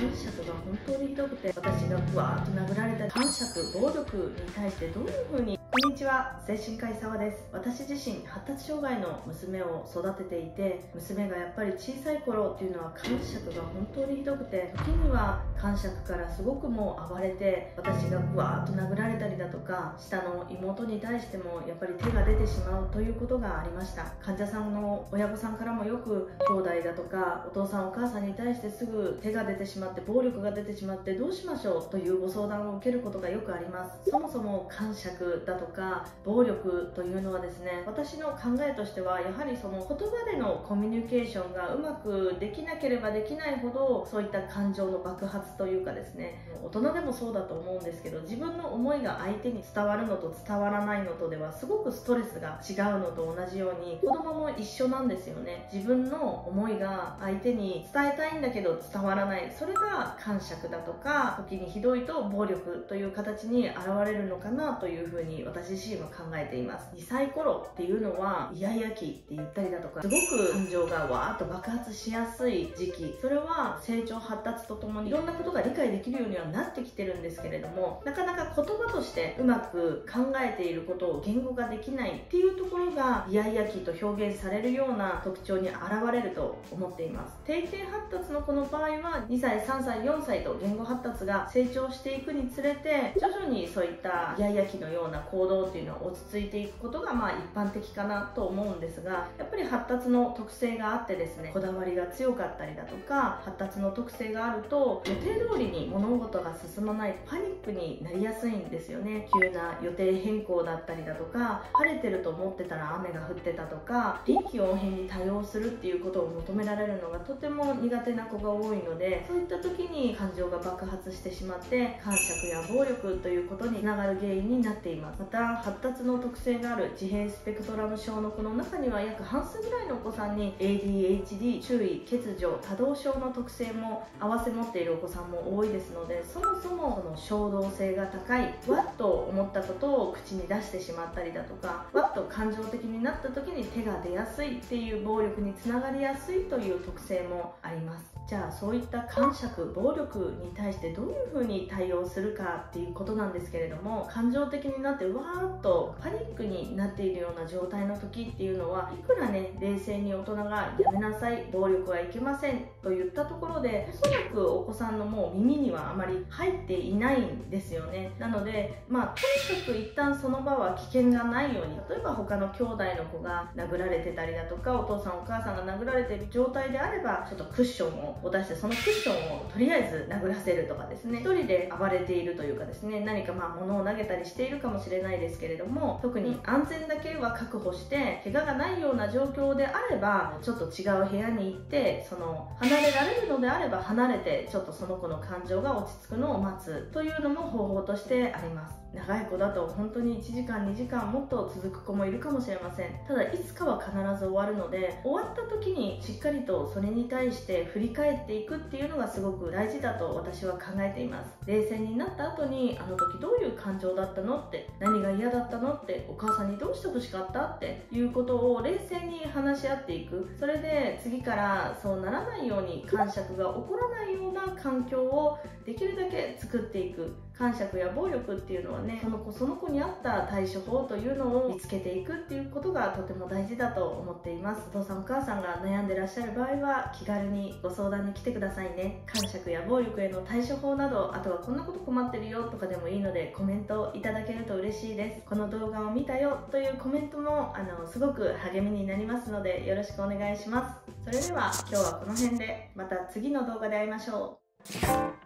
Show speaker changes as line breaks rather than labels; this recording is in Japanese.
釈が本当にひどくて、私がぶわーっと殴られた感触、暴力に対してどういう風に。こんにちは、精神科医澤です。私自身発達障害の娘を育てていて、娘がやっぱり小さい頃っていうのは感触が本当にひどくて、時には感触からすごくもう暴れて、私がぶわーっと殴られたりだとか、下の妹に対してもやっぱり手が出てしまうということがありました。患者さんの親御さんからもよく兄弟だとかお父さんお母さんに対してすぐ手が出てしまって暴力が出てしまってどうしましょうというご相談を受けることがよくあります。そもそも感触だとか暴力というのはですね、私の考えとしてはやはりその言葉でのコミュニケーションがうまくできなければできないほど、そういった感情の爆発というかですね、大人でもそうだと思うんですけど、自分の思いが相手に伝わるのと伝わらないのとではすごくストレスが違うのと同じように、子供も一緒なんですよね。自分の思いが相手に伝えたいんだけど伝わらない、それが感触だとか、時にひどいと暴力という形に現れるのかなというふうに私自身は考えています。2歳頃っていうのはイヤイヤ期って言ったりだとか、すごく感情がわーっと爆発しやすい時期、それは成長発達とともにいろんなことが理解できるようにはなってきてるんですけれども、なかなか言葉としてうまく考えていることを言語化できないっていうところがイヤイヤ期と表現されるような特徴に現れると思っています。定型発達の子の場合は2歳3歳4歳と言語発達が成長していくにつれて、徐々にそういったイヤイヤ期のような行動っていうのは落ち着いていくことが一般的かなと思うんですが、やっぱり発達の特性があってですね、こだわりが強かったりだとか、発達の特性があると予定通りに物事が進まないパニックになりやすいんですよね。急な予定変更だったりだとか、晴れてると思ってたら雨が降ってたとか、臨機応変に対応するっていうことを求められるのがとても苦手な子が多いので、そういった時に感情が爆発してしまって感触や暴力ということにつながる原因になっています。また発達の特性がある自閉スペクトラム症の子の中には約半数ぐらいのお子さんに ADHD、注意欠如、多動症の特性も併せ持っているお子さんも多いですので、そもそもその衝動性が高い、わっと思ったことを口に出してしまったりだとか、わっと感情的になった時に手が出やすいっていう暴力につながりやすいという特性もあります。じゃあそういった感触、暴力に対してどういうふうに対応するかっていうことなんですけれども、感情的になってわーっとパニックになっているような状態の時っていうのは、いくらね冷静に大人がやめなさい、暴力はいけませんと言ったところで、おそらくお子さんのもう耳にはあまり入っていないんですよね。なのでとにかく一旦その場は危険がないように、例えば他の兄弟の子が殴られてたりだとか、お父さんお母さんが殴られている状態であれば、ちょっとクッションを出して、そのクッションをとりあえず殴らせるとかですね、一人で暴れているというかですね、何か物を投げたりしているかもしれないですけれども、特に安全だけは確保して怪我がないような状況であれば、ちょっと違う部屋に行って、その離れられるのであれば離れて、ちょっとその子の感情が落ち着くのを待つというのも方法としてあります。長い子だと本当に1時間2時間もっと続く子もいるかもしれません。ただいつかは必ず終わるので、終わった時にしっかりとそれに対して振り返っていくっていうのがすごく大事だと私は考えています。冷静になった後に、あの時どういう感情だったのって、何が嫌だったのって、お母さんにどうしてほしかったっていうことを冷静に話し合っていく。それで次からそうならないように、感触が起こらないような環境をできるだけ作っていく。感触や暴力っていうのはね、その子に合った対処法というのを見つけていくっていうことがとても大事だと思っています。お父さんお母さんが悩んでらっしゃる場合は気軽にご相談に来てくださいね。感触や暴力への対処法など、あとはこんなこと困ってるよとかでもいいのでコメントをいただけると嬉しいです。この動画を見たよというコメントもすごく励みになりますので、よろしくお願いします。それでは今日はこの辺で、また次の動画で会いましょう。